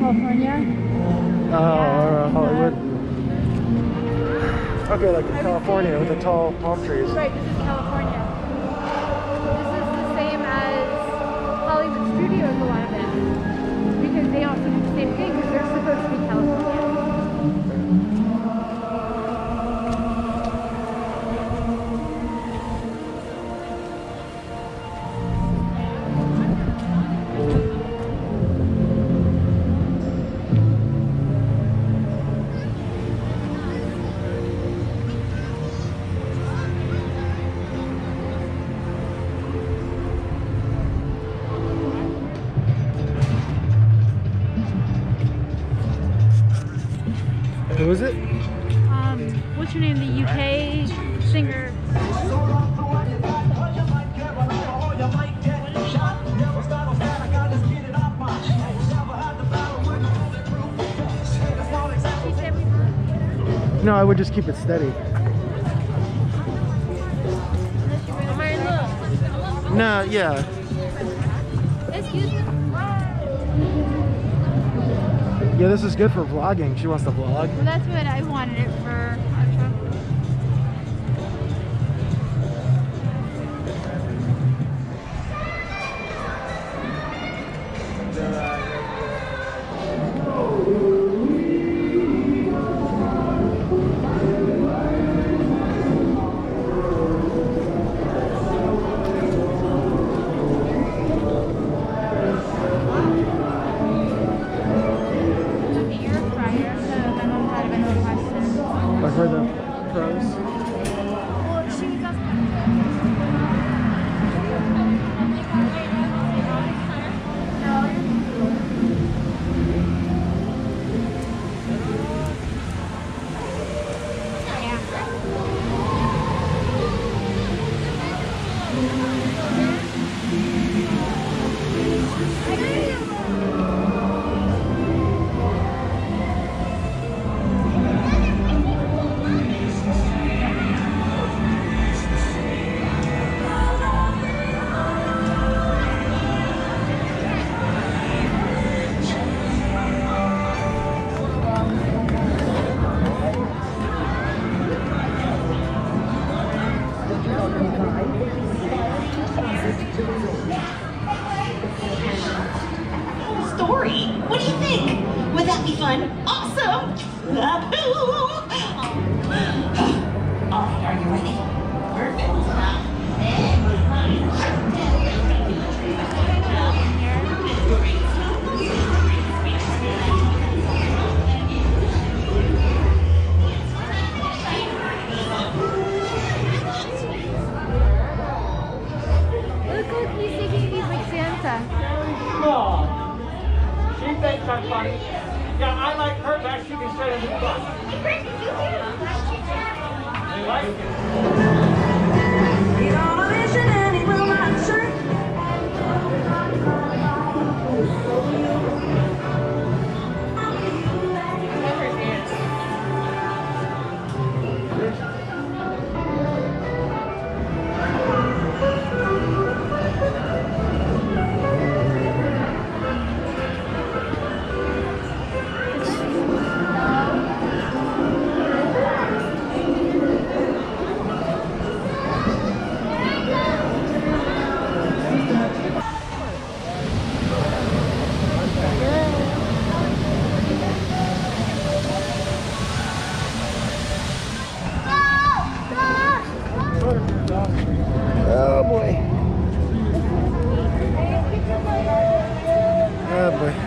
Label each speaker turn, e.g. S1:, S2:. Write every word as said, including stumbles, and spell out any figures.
S1: California.
S2: Oh, uh, Hollywood. Okay, like in California with the tall palm trees.
S1: Right, this is California. This is the same as Hollywood Studios, a lot of it. Because they also do the same thing because they're supposed to be California.
S2: Who is it?
S1: Um, what's her name? The U K singer.
S2: No, I would just keep it steady. No, yeah.
S1: Excuse me.
S2: Yeah, this is good for vlogging. She wants to vlog.
S1: Well, that's what I wanted it for.
S2: For the pros.
S1: Well, she does.
S3: Story? What do you think? Would that be fun? Awesome! Alright, are you ready? Perfect.
S1: Look, look, he's thinking he's like Santa.
S4: No. She thinks I'm funny. Yeah, I like her best. She can sit in the front. You like it?
S3: He's on a mission and he will not shrink.
S2: Oh boy. Oh boy.